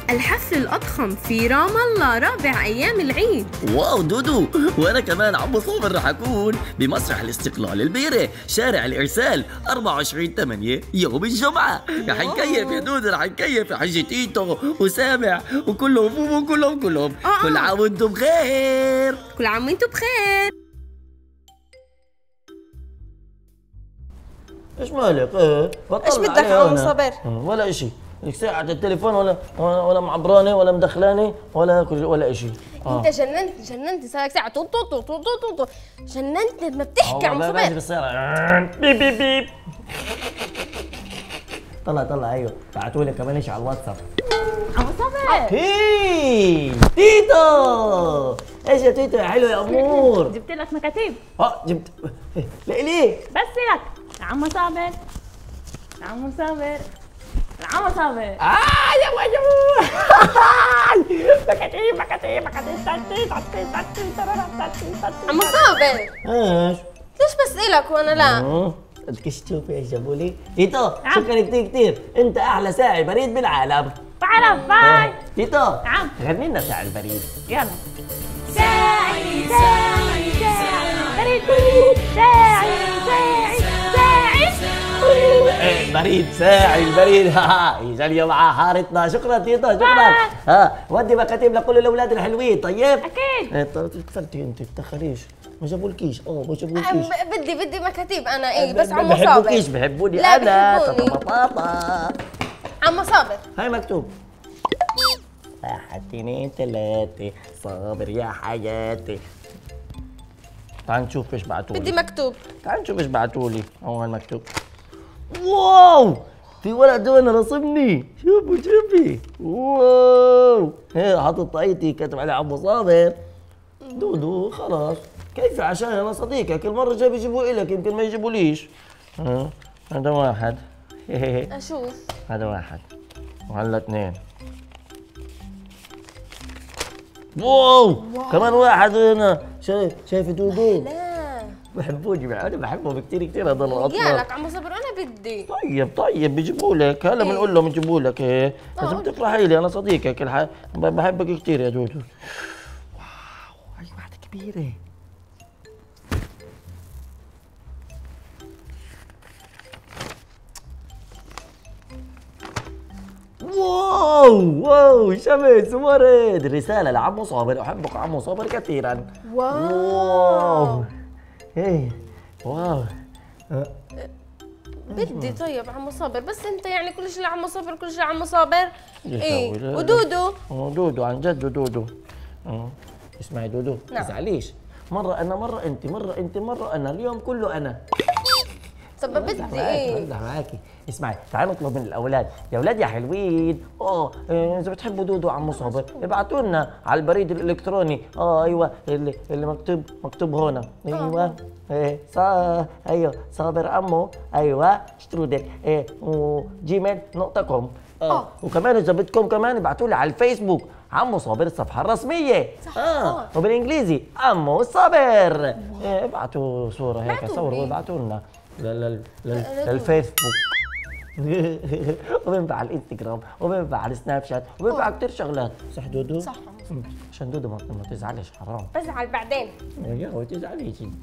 الحفل الأضخم في رام الله رابع أيام العيد. واو دودو، وأنا كمان عمو صابر رح أكون بمسرح الاستقلال البيرة شارع الإرسال 24/8 يوم الجمعة. رح نكيف يا دودو، رح نكيف يا حجة تيتو وسامع وكلهم كلهم. كل عام وانتم بخير. كل عام وانتم بخير. ايش مالك؟ بطلع ايش بدك عمو صابر؟ ولا اشي، لك ساعة التليفون ولا معبراني ولا مدخلاني ولا اشي. انت جننت صار لك ساعة طو جننت لما بتحكي عمو صابر. ماشي بالسيارة بيب بيب بيب. طلع ايوه، بعتوا لي كمان اشي على الواتساب. عمو صابر هي تيتو، ايش يا تيتو يا حلو يا امور؟ جبت لك مكاتيب. جبت ليه؟ بس لك عمو صابر، عمو صابر، عمو صابر. يا وجهو. مكاتيب عمو صابر ايش؟ ليش بس إلك وانا لا؟ بدكش تشوفي ايش جابوا لي؟ تيتو شكرا كثير، انت احلى ساعي بريد بالعالم. تعرف باي. تيتو نعم غني لنا ساعي البريد. يلا. ساعي ساعي ساعي بريد، ساعي ساعي ساعي بريد ساعي البريد. يجي معاه حارتنا. شكرا تيتو شكرا. ودي مكاتب لكل الاولاد الحلوين. طيب اكيد. تفلتي انت تتاخريش. ما جابولكيش ما جابولكيش. بدي مكاتيب انا بس عمو صابر. بحبوكيش بحبوني لا انا. بحبوني. عمو صابر هاي مكتوب 1 2 3 صابر يا حياتي. تعال نشوف ايش بعتولي. بدي مكتوب. تعال نشوف ايش بعتولي. هو المكتوب. واو، في ولد هنا رسمني. شوفي واو. حاطط طاقيتي كاتب عليه عمو صابر. دودو خلاص كيف عشان انا صديقك، كل مره جاي بيجيبوا لك يمكن ما يجيبوليش. هذا واحد. اشوف هذا واحد وهلا 2. واو كمان واحد هنا. شايف دودو؟ لا بحبوني، انا بحبهم كثير هذول الاطفال. يالك عمو صابر انا بدي. طيب بيجيبوا لك هلا بنقول لهم يجيبوا لك. لازم تفرحي لي، انا صديقك بحبك كثير يا دودو. واو هاي واحدة كبيرة. واو شمس ورد. رسالة لعمو صابر، أحبك عمو صابر كثيرا. واو واو. بدي. طيب عمو صابر بس انت يعني كل شيء لعمو صابر، كل شيء لعمو صابر. ودودو. دودو عن جد دودو. اسمعي دودو ما نعم. تزعليش، مرة أنا مرة أنت مرة أنا، اليوم كله أنا. طب بدي بمزح معاكي. اسمعي تعالوا نطلب من الاولاد، يا اولاد يا حلوين اذا بتحبوا دودو عمو صابر ابعتوا لنا على البريد الالكتروني. ايوه اللي مكتوب هنا. ايوه ايوه صابر عمو ايوه شترودل gmail.com. وكمان اذا بدكم كمان ابعتوا لي على الفيسبوك عمو صابر الصفحه الرسميه. وبالانجليزي عمو صابر. ابعتوا صوره هيك صوروا وابعتوا لنا للفيسبوك. وبينفع على الانستغرام وبينفع على السناب شات وبينفع كثير شغلات. صح دودو؟ صح. عشان دودو ما تزعلش حرام. بزعل بعدين. ما تزعليش انت.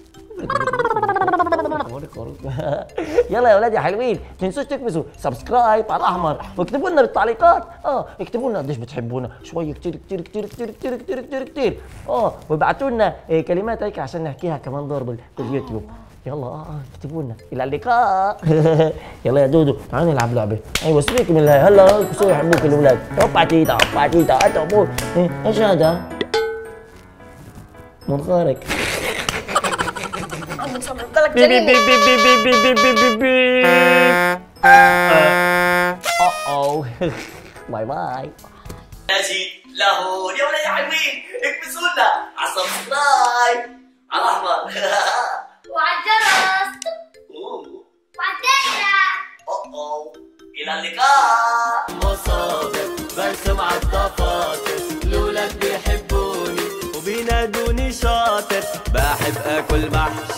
يلا يا اولاد يا حلوين، ما تنسوش تكبسوا سبسكرايب على الاحمر واكتبوا لنا بالتعليقات. اكتبوا لنا قديش بتحبونا شويه كثير. وابعتوا لنا كلمات هيك عشان نحكيها كمان دور باليوتيوب. يلا اكتبوا لنا. الى اللقاء. يلا يا دودو تعالوا نلعب لعبه. ايوه سيبك من الهي. هلا بصيروا يحبوك الاولاد. هوبا تيتا انت ابوي. ايش هذا؟ منخارق. عمو صابر بضلك جنيني. باي باي. ناجي لهون يا ولاد يا حلوين، اكبسوا لنا على السبسكرايب على الاحمر وعلى الجرس وعلى الدايرة. إلى اللقاء. عمو صابر برسم على الضفاطس، الولاد بيحبوني وبينادوني شاطر، بحب اكل محشي